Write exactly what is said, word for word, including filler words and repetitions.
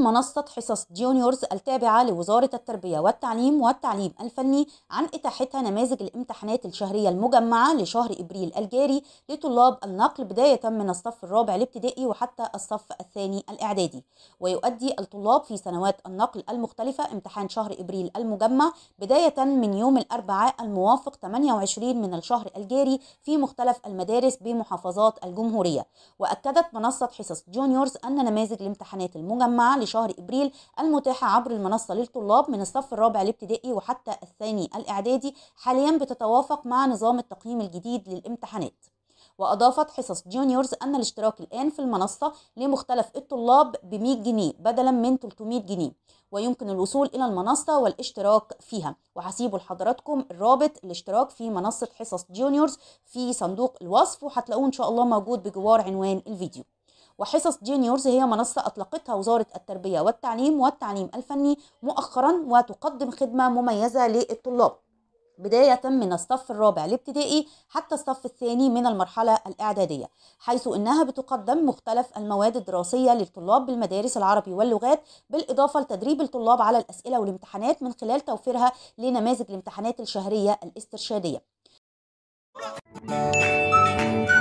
منصة حصص جونيورز التابعة لوزارة التربية والتعليم والتعليم الفني عن إتاحتها نماذج الامتحانات الشهرية المجمعة لشهر إبريل الجاري لطلاب النقل بداية من الصف الرابع الابتدائي وحتى الصف الثاني الإعدادي. ويؤدي الطلاب في سنوات النقل المختلفة امتحان شهر إبريل المجمع بداية من يوم الأربعاء الموافق ثمانية وعشرين من الشهر الجاري في مختلف المدارس بمحافظات الجمهورية. وأكدت منصة حصص جونيورز أن نماذج الامتحانات المجمعة لشهر إبريل المتاحة عبر المنصة للطلاب من الصف الرابع الابتدائي وحتى الثاني الإعدادي حاليا بتتوافق مع نظام التقييم الجديد للامتحانات. وأضافت حصص جونيورز أن الاشتراك الآن في المنصة لمختلف الطلاب ب مئة جنيه بدلا من ثلاثمئة جنيه، ويمكن الوصول إلى المنصة والاشتراك فيها. وهسيبوا لحضراتكم الرابط الاشتراك في منصة حصص جونيورز في صندوق الوصف، وهتلاقوه إن شاء الله موجود بجوار عنوان الفيديو. وحصص جونيورز هي منصة أطلقتها وزارة التربية والتعليم والتعليم الفني مؤخرا، وتقدم خدمة مميزة للطلاب بداية من الصف الرابع الابتدائي حتى الصف الثاني من المرحلة الإعدادية، حيث إنها بتقدم مختلف المواد الدراسية للطلاب بالمدارس العربي واللغات، بالإضافة لتدريب الطلاب على الأسئلة والامتحانات من خلال توفيرها لنماذج الامتحانات الشهرية الاسترشادية.